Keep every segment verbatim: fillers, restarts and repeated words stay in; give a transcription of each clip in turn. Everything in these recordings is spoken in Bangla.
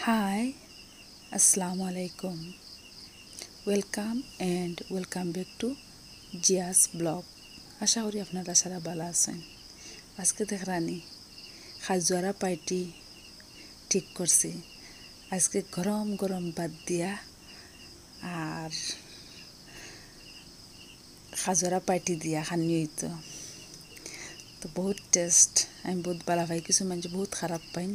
Hi, Assalamu alaikum. Welcome and welcome back to Jiyas blog. আশা করি আপনারা সারা ভালো আছেন। আজকে দেখরানি খাজুয়ারা পার্টি ঠিক করছি। আজকে গরম গরম ভাত দিয়া আর খাজুয়ারা পার্টি দিয়া খানি হইতো তো বহুত টেস্ট। আমি বহুত ভালো পাই, কিছু মানুষ বহুত খারাপ পাইন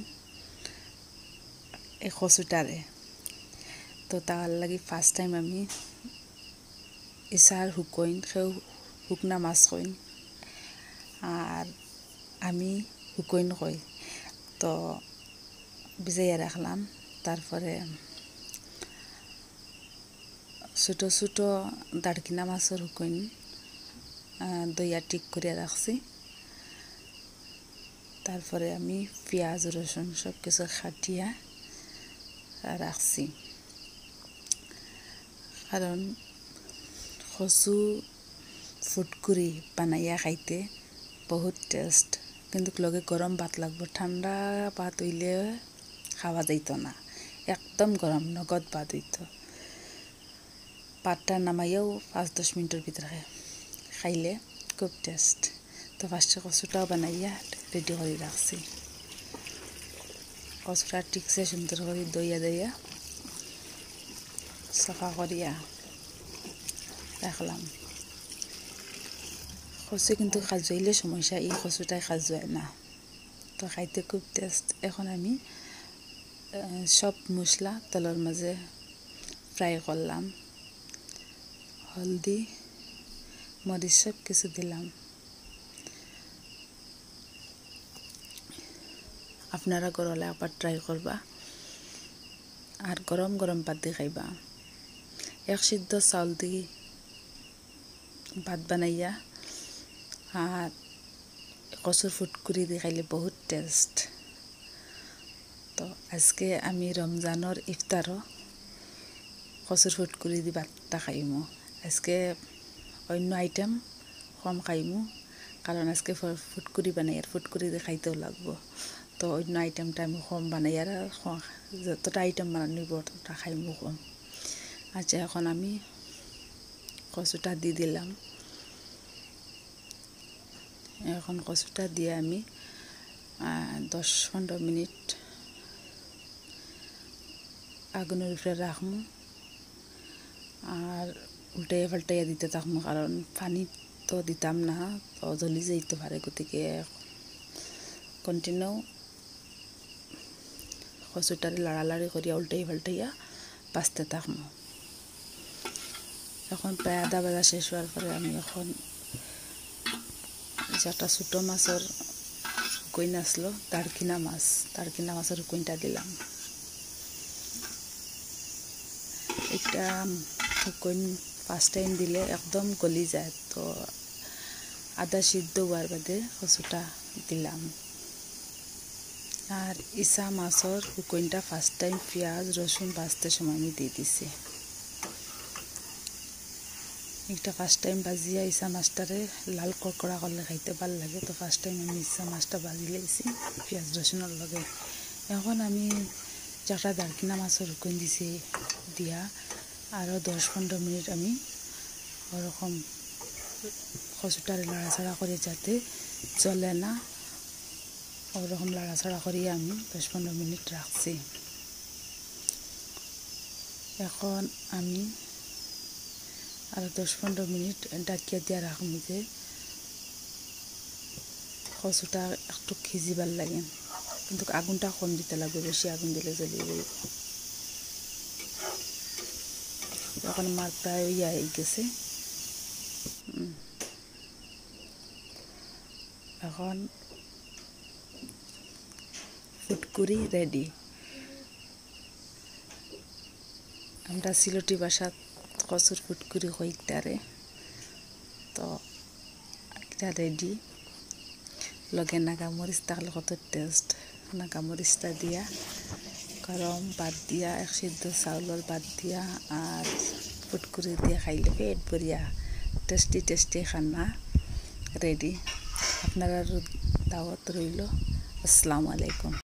এই কচুটারে। তো তার লাগি ফার্স্ট টাইম আমি ইসার হুকইন সেও হুকনা মাছ কইন আর আমি হুকইন কই। তো ভিজাইয়া রাখলাম, তারপরে ছোটো ছোটো দাড়কিনা মাছের হুকইন দইয়া ঠিক করিয়া রাখছি। তারপরে আমি পেঁয়াজ রসুন সব কিছু খাটিয়া রাখছি, কারণ কচু ফুটকুরি বানাইয়া খাইতে বহুত টেস্ট। কিন্তু লগে গরম ভাত লাগবে, ঠান্ডা ভাত হইলে খাওয়া যাইত না, একদম গরম নগদ ভাত হইত। ভাতটা নামাইয়াও পাঁচ দশ মিনিটের ভিতরে খাইলে খুব টেস্ট। তো ফার্স্টে কচুটাও বানাইয়া রেডি করে রাখছি। কচুটা ঠিকছে সুন্দর করে দইয়া দইয়া সাফা করিয়া রাখলাম। কচু কিন্তু খাজুয়াইলে সমস্যা, এই কচুটাই খাজুয়ায় না, তো খাইতে খুব টেস্ট। এখন আমি সব মশলা তেলের মাঝে ফ্রাই করলাম, হলদি মরিচ সব কিছু দিলাম। আপনারা গরলে আবার ট্রাই করবা আর গরম গরম ভাত দিয়ে খাইবা। এক সিদ্ধ চাউল দিয়ে ভাত বানাইয়া আর কচুর ফুটকুরি দিয়ে খাইলে বহুত টেস্ট। তো আজকে আমি রমজানের ইফতারও কচুর ফুটকুরি দিয়ে ভাতটা খাইমু। আজকে অন্য আইটেম কম খাইমু, কারণ আজকে ফুটকুরি বানাই আর ফুটকুরি দিয়ে খাইতেও লাগবো। তো অন্য আইটেমটা আমি কম বানাই আর যতটা আইটেম বানানো ততটা খাইমু কম। আচ্ছা, এখন আমি কচুটা দিয়ে দিলাম। এখন কচুটা দিয়ে আমি দশ পনেরো মিনিট আগুনের উপরে রাখবো আর উল্টাইয়া পাল্টাইয়া দিতে থাকবো, কারণ পানি তো দিতাম না, তো জ্বলি যাইতে পারে। গতিকে কন্টিনিউ কচুটারে লাড়ালাড়ি করিয়া উল্টাই পাল্টাইয়া বাঁচতে থাকবো। এখন প্রায় আধা বাজা শেষ হওয়ার পরে আমি এখন একটা ছোটো মাছের কইন আসলো, দাড়কিনা মাছ, দাড়কিনা মাছের কইনটা দিলাম। এটা কইন ফার্স্ট টাইম দিলে একদম গলি যায়, তো আদা সিদ্ধ হওয়ার বাদে কচুটা দিলাম। আর ইসা মাছের হুকইনটা ফার্স্ট টাইম পেঁয়াজ রসুন ভাজতে সময় আমি দিয়ে দিছি। একটা ফার্স্ট টাইম ভাজিয়া ইসা মাছটারে লাল কড়কড়া করলে খাইতে ভাল লাগে। তো ফার্স্ট টাইম আমি ইসা মাছটা ভাজি লাইছি পেঁয়াজ রসুনের লগে। এখন আমি যেটা দাড়কিনা মাছের হুকইন দিছি দিয়া আরও দশ পনেরো মিনিট আমি ওরকম কচুটারে লাড়াচাড়া করে যাতে চলে না, ওরকম লাড়াচাড়া করিয়ে আমি দশ পনেরো মিনিট রাখছি। এখন আমি আরও দশ পনেরো মিনিট ডাকিয়া দিয়া রাখবো, যে কচুটা একটু খিজিবার লাগে, কিন্তু আগুনটা কম দিতে লাগবে, বেশি আগুন দিলে জ্বলিয়ে যাবে। এখন আমার প্রায় ইয়া হয়ে গেছে। এখন ফুটকুরি রেডি। আমরা সিলেটি ভাষাত কচুর ফুটকুরি কইটারে। তো এটা রেডি, লগে নাগামরিচ থাকলে কত টেস্ট। নাগামরিচটা দিয়া গরম ভাত দিয়া এক সিদ্ধ চাউলের ভাত দিয়া আর ফুটকুরি দিয়া খাইলে পেট ভরিয়া টেস্টি টেস্টি খানা রেডি। আপনারা দাওয়াত রইল। আসসালামু আলাইকুম।